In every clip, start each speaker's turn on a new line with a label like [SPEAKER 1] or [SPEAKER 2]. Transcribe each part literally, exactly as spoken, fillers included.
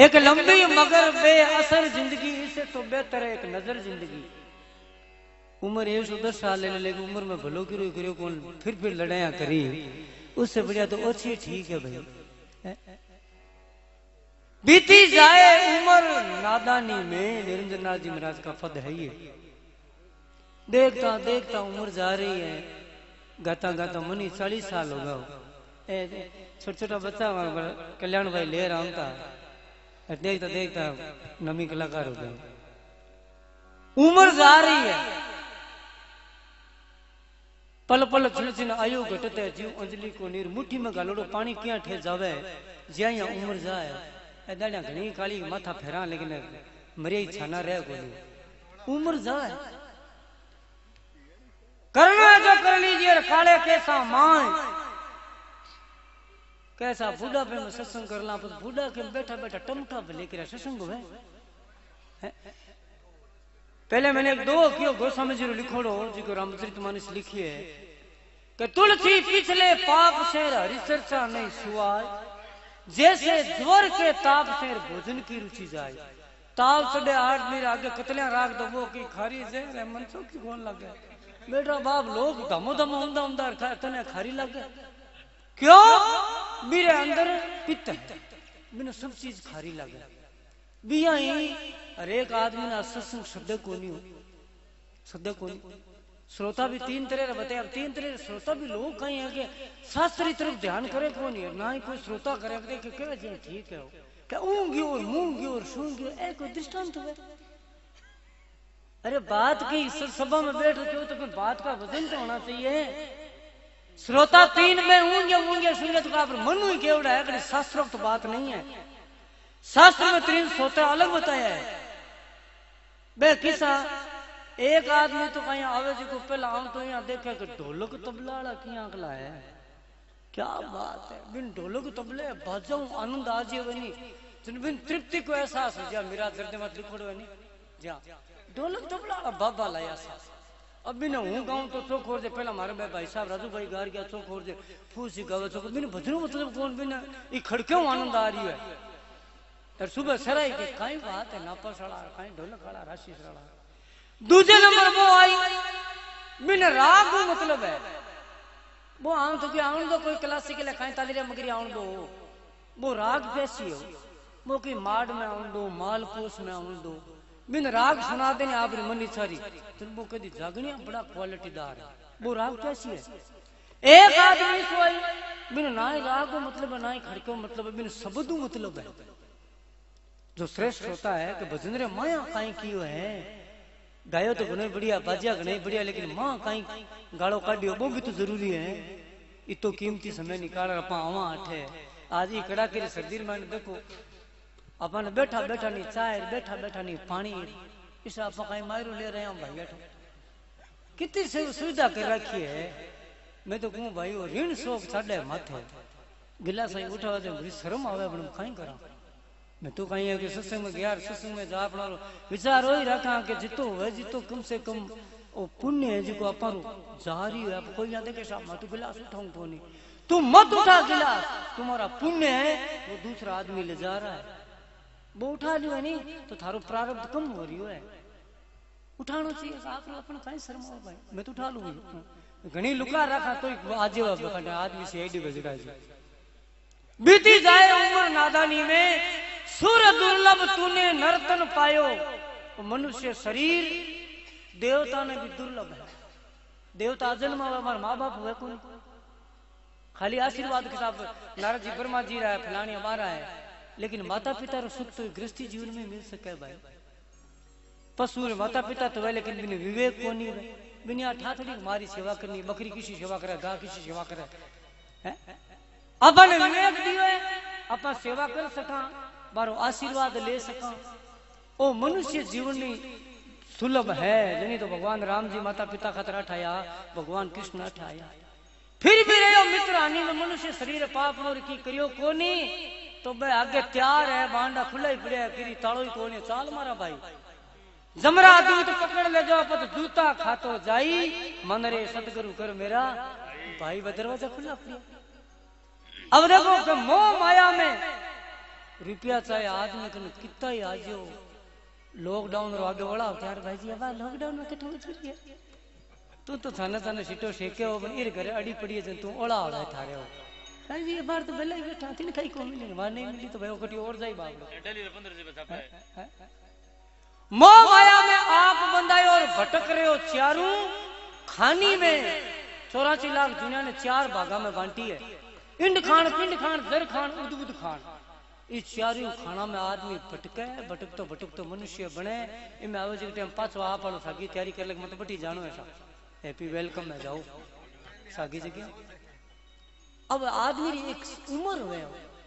[SPEAKER 1] एक लंबी मगर बेअसर जिंदगी इससे तो बेहतर है एक नजर जिंदगी। उम्र एक सौ दस साल ले लेकिन उम्र में भलो करो करो कौन फिर फिर लड़ाया करी, उससे बढ़िया तो अच्छी ठीक है भाई। बीती जाए उम्र नादानी में, निरंजन नाथ जी महाराज का पद है ये। देखता देखता उम्र जा रही है, गाता गाता मनी चालीस साल होगा। छोटा छोटा बच्चा कल्याण भाई ले रहा था, देखता देखता नमी कलाकार हो गया। उम्र जा रही है, पल पल छिन आयु घटते जीव अंजलि को नीर मुट्ठी में गालोड़ो पानी क्या ठे जावे ज्या उम्र जाए। दाड़िया घनी काली माथा फेरा लेकिन मरे छाना रह को उम्र जाए। करना जो कर लीजिए काले कैसा मान, कैसा बूढ़ा पे में सत्संग कर ला, बूढ़ा के बैठा बैठा टमटा पे लेकर सत्संग हुए। पहले मैंने एक दो कियो गोस्वामी जी लिखोड़ो जी को रामचरितमानस लिखी है कि तुलसी पिछले पाप से हरि चर्चा नहीं सुआय, जैसे ज्वर के ताप से भोजन की रुचि जाए। ताप चढ़े आठ मेरे आगे कतलियां राख दो वो की खारी से मनसो की कौन लगे बेटा बाप लोग धमो धमो उमदा उमदा तने खारी लगे क्यों? मेरे अंदर पित्त है, मैंने सब चीज खारी लगे बिया ही। हर एक आदमी ना सत्संग शब्द को नहीं हो, शब्द को नहीं। श्रोता भी तीन तरह बताए, अब तीन तरह श्रोता भी लोग कहीं है कि शास्त्री तरफ ध्यान करे कौन है, ना ही कोई श्रोता करे कि क्या जी ठीक है क्या ऊँगी और मूंगी और सूंगी एक कोई दृष्टांत है। अरे बात की सभा में बैठ रहे हो तो फिर बात का वजन तो होना चाहिए। श्रोता तीन में ऊँगे ऊँगे सूंगे तो का मन ही केवड़ा है, कि शास्त्रोक्त बात नहीं है। शास्त्र में तीन श्रोता अलग बताया है। बे किसा एक आदमी तो कहीं आवे जी को पहला हम तो यहाँ देखा कि ढोलक तबला वाला की आंकला है, क्या बात है। बिन ढोलक तबले बजाऊं आनंद आ जाए बनी, बिन तृप्ति को एहसास हो जा। मेरा दर्द मत लिखोड़ो बनी जा ढोलक तबला वाला बाबा लाया सा। अब बिना हूँ गाऊं तो चौक हो जाए। पहला हमारे भाई साहब राजू भाई गार गया चौक हो जाए, फूसी गावे चौक बिन भजनों मतलब कौन बिना ये खड़क्यों आनंद आ रही है। और सुबह सराय के कई बात है नापा सड़ा कहीं ढोलक वाला राशि सड़ा। दूसरे नंबर वो आई बिन राग मतलब है वो आऊं तो क्या आउन दो कोई क्लासिकल है कहीं ताली मगरी आउन दो वो राग कैसी हो वो की माड में आउन दो मालपूस में आउन दो बिन राग सुना देने आप मन इच्छारी तो वो कभी जागनिया बड़ा क्वालिटीदार है। वो राग कैसी है। एक आदमी सोई बिन ना राग मतलब ना ही खड़को मतलब बिन शब्द मतलब है। जो श्रेष्ठ होता है कि भजन रे माया कहीं की है गायो तो घने बढ़िया बाजिया घने बढ़िया, लेकिन माँ कहीं गाड़ो काटियो वो भी तो जरूरी है। इतो कीमती समय निकाल अपा आवा अठे आज ये कड़ा के सर्दी में देखो अपन बैठा बैठा नहीं चाय बैठा बैठा नहीं पानी इस आप कहीं मायरो ले रहे हैं भाई बैठो कितनी से सुविधा कर रखी है। मैं तो कहूँ भाई वो ऋण शोक साढ़े माथे गिलास उठा बड़ी शर्म आवे अपने कहीं करा। मैं तो कहीं है कि सत्संग में गया सत्संग में जा अपना विचार हो ही रखा कि जितो है जितो कम से कम वो पुण्य है जिको अपन जारी है। कोई यहाँ देखे साहब मैं तो गिलास उठाऊं तो नहीं तू मत उठा गिलास, तुम्हारा पुण्य है वो दूसरा आदमी ले जा रहा है वो उठा लियो है नहीं तो थारो प्रारब्ध कम हो रही है। उठाना चाहिए आप अपना कहीं शर्म हो भाई मैं तो उठा लूंगी घनी लुका रखा तो आज आदमी से एडी बजरा बीती जाए उम्र नादानी में सुर दुर्लभ तूने नर्तन पायो। मनुष्य शरीर देवता ने भी दुर्लभ है। देवता जन्म हमारे माँ बाप हुए कौन खाली आशीर्वाद के साथ नारद जी ब्रह्मा जी रहा है फलानी हमारा है, लेकिन माता पिता रो सुख तो गृहस्थी जीवन में मिल सके भाई। पशु माता पिता तो है लेकिन बिन विवेक को नहीं है। बिना ठाठड़ी हमारी सेवा करनी बकरी किसी सेवा करे गाय किसी सेवा करे अपन विवेक दियो है अपन सेवा कर सका बारो आशीर्वाद ले सका ओ मनुष्य जीवन में सुलभ है। नहीं तो भगवान राम जी माता पिता खातर अठाया भगवान कृष्ण अठाया फिर भी रहो मित्र हानि में मनुष्य शरीर पाप और की करियो कोनी तो भाई आगे तैयार है बांडा खुला ही पड़े फिर ताड़ो ही कोनी चाल मारा भाई जमरा दूत पकड़ ले जाओ पत जूता खातो जाई मन रे सतगुरु कर मेरा भाई दरवाजा खुला पड़े। अब देखो कि मोह माया में रुपया चाहे आदमी कन कितना ही आजो लॉकडाउन रो आगे वाला यार भाई जी अब लॉकडाउन में कठो छुट गया तू तो थाने थाने सीटो शेके हो बन इर घरे अड़ी पड़ी है तू ओला ओला थारे हो भाई जी बार तो बेला ही बैठा तीन खाई को मिले वहां नहीं मिली तो भाई कटी और जाई बाप डेली पंद्रह रुपए छापा है मोह माया में आप बंधाए और भटक रहे हो चारों खानी में चौरासी लाख दुनिया ने चार भागा में बांटी है इंड खान पिंड खान दर खान उद्भुत खान इस चारों खाना में आदमी भटके भटक तो भटक तो मनुष्य बने इनमें आवे टाइम पांचवा आप वालों सागी तैयारी कर लग मत बटी जानो ऐसा हैप्पी वेलकम में जाओ सागी जगह अब आदमी की एक उम्र हुए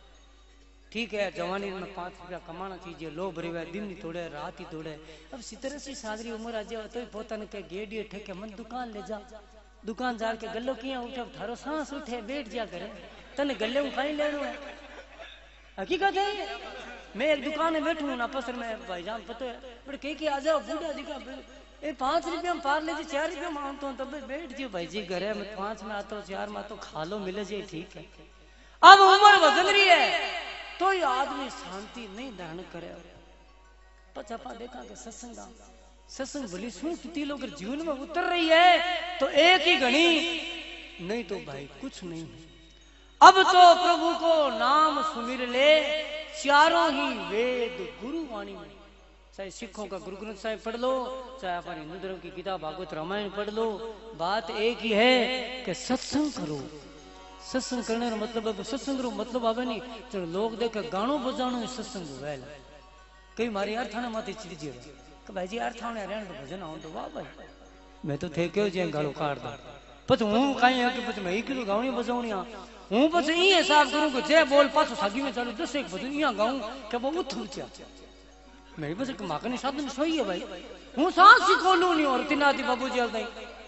[SPEAKER 1] ठीक है जवानी में पांच रुपया कमाना चाहिए लो भरी हुआ दिन नहीं तोड़े रात ही तोड़े अब सितरसी सादरी उम्र आ जाए तो पोता ने कह गेडिये ठेके मन दुकान ले जा दुकान जार के गल्लो किया उठे थारो सांस उठे बैठ जा करे तने गले में खाई लेनो है हकीकत है मैं एक दुकान में बैठू ना पसर में भाईजान पता है बट कह के आ जाओ बूढ़ा दिखा ए पांच रुपया में पार ले जी चार रुपया मांगता हूँ तब बैठ जियो भाई जी घरे में पांच में आता हूँ चार में आता हूँ खा लो मिले जी ठीक है अब उम्र बदल रही है तो ये आदमी शांति नहीं धारण करे पचापा देखा के सत्संग सत्संग भली सुनती लोग जीवन में उतर रही है तो एक ही घड़ी नहीं तो भाई कुछ नहीं अब तो प्रभु को नाम सुमिर ले चारों ही वेद गुरु वाणी में चाहे सिखों का गुरु ग्रंथ साहिब पढ़ लो चाहे हमारी हिंदू धर्म की किताब भागवत रामायण पढ़ लो बात एक ही है कि सत्संग करो सत्संग करने का मतलब सत्संग रो मतलब आवे नहीं जो लोग देखे गानो बजानो सत्संग वेल कई मारी यार थाने माथे चिड़जी कि भाई जी यार थाने रहने तो भजन आऊं तो वाह भाई मैं तो थे क्यों जे गालो काट दा पछ हूं काई है कि पछ मैं किलो गावणी बजावणी हूं पछ ई हिसाब करूं कि जे बोल पाछो सागी में चालू दस एक भजन इया गाऊं के वो उठू चा मैं बस एक माकनी साधन सोई है भाई हूं सांस सिखोलू नहीं और तिनाती बाबूजी आल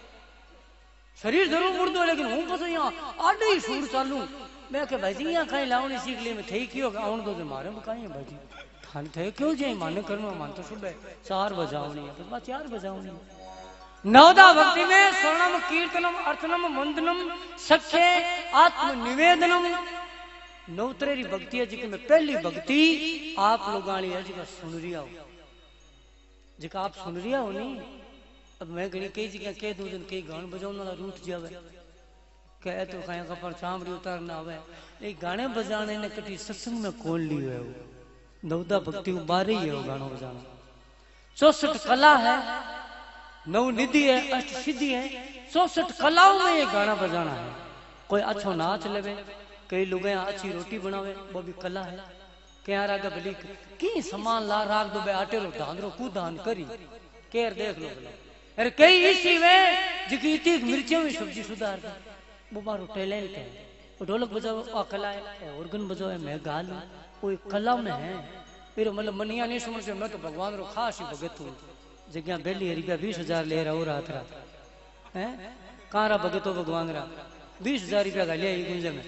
[SPEAKER 1] शरीर जरूर मुर्दो लेकिन हूं पछ यहाँ आडे ही सुर चालू मैं के भाई जी यहाँ कहीं लावणी सीख ले में थे क्यों आउण दो मारे में कहीं है भाई जी थाने थे क्यों जे माने करनो मान तो सुबह चार बजावनी है बस चार बजावनी नवदा भक्ति में स्वर्णम कीर्तनम अर्चनम वंदनम सख्य आत्म निवेदनम नवतरेरी भक्ति है जिके में पहली भक्ति आप लोग है जिका सुन रिया हो जिका आप सुन रिया हो नहीं अब मैं घड़ी कई जगह कह दूं दिन कई गान बजाने वाला रूठ जावे कह तो कहीं का पर चामड़ी उतारना आवे ये गाने बजाने ने कटी सत्संग में कौन ली है वो नवदा भक्ति उबारे ही है वो गाना बजाना चौसठ कला है नव निधि है अष्ट सिद्धि है चौसठ कलाओं में ये गाना बजाना है कोई अच्छो नाच लेवे कई लोग अच्छी रोटी बनावे वो भी कला है क्या रागा भली की सामान ला राग दो बे आटे रो धांधरो कूदान करी केर देख लो भला अरे कई इसी में जिकी इतनी मिर्चियों में सब्जी सुधार दी वो मारो टैलेंट है वो ढोलक बजाओ आ कला है ऑर्गन बजाओ है मैं गा लूं वो कला में है फिर मतलब मनिया नहीं समझ से मैं तो भगवान रो खास ही भगत हूँ जगह बेली रुपया बीस हजार ले रहा हो रात रात है कहाँ रहा भगत हो भगवान रहा बीस हजार रुपया का लिया गुंजे में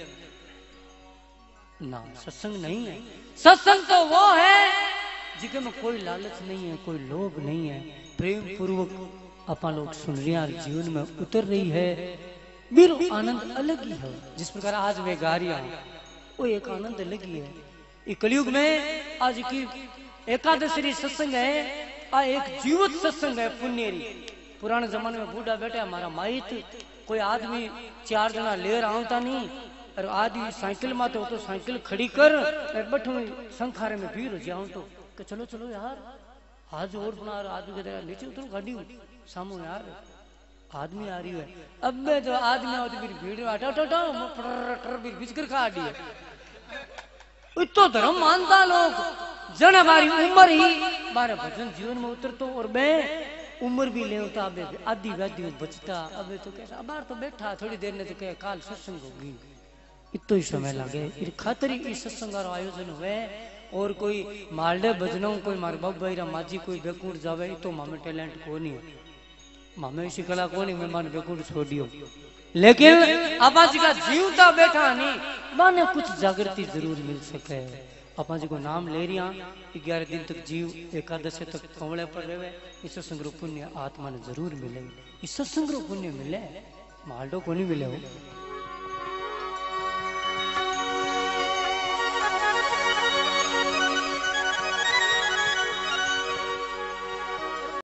[SPEAKER 1] ना सत्संग नहीं है सत्संग तो वो है जिके में कोई लालच नहीं है कोई लोभ नहीं है प्रेम पूर्वक अपन लोग सुन रहे हैं जीवन में उतर रही है मेरा आनंद अलग ही है जिस प्रकार आज मैं गा रही हूं वो एक आनंद अलग ही है ये कलयुग में आज की एकादशी सत्संग है आ एक जीवित सत्संग है पुण्यरी पुराने जमाने में बूढ़ा बैठा हमारा माहित कोई आदमी चार जना लेर आवता नहीं और आदमी साइकिल में तो, तो साइकिल खड़ी कर बैठो संखारे में भीड़ जाऊं तो कि चलो चलो यार आज और बना आदमी कहते नीचे उतरो गाड़ी सामू यार आदमी आ रही है अब मैं जो आदमी आओ तो फिर भीड़ में हटा हटा हटा फिर बिचकर खा दी है इतो धर्म मानता लोग जन हमारी उम्र ही हमारे भजन जीवन में उतरतो और मैं उम्र भी ले होता अब आधी वादी बचता अब तो कैसा अब तो बैठा थोड़ी देर ने तो कहे काल सत्संग होगी इतो ही समय लगे इस खातर ही सत्संग आयोजन हुए और कोई मालडे भजनों कोई मार बाबू भाई माजी कोई बेकूट जावे तो मामे टैलेंट को नहीं मामे इसी कला को नहीं मैं मान बेकूट छोड़ियो लेकिन आपा जी का जीवता बैठा नहीं माने कुछ जागृति जरूर मिल सके आपा जी को नाम ले रही ग्यारह दिन तक जीव एकादशी तक कंवड़े पर रहे इस सत्संग पुण्य आत्मा ने जरूर मिले इस सत्संग पुण्य मिले मालडो को नहीं मिले हो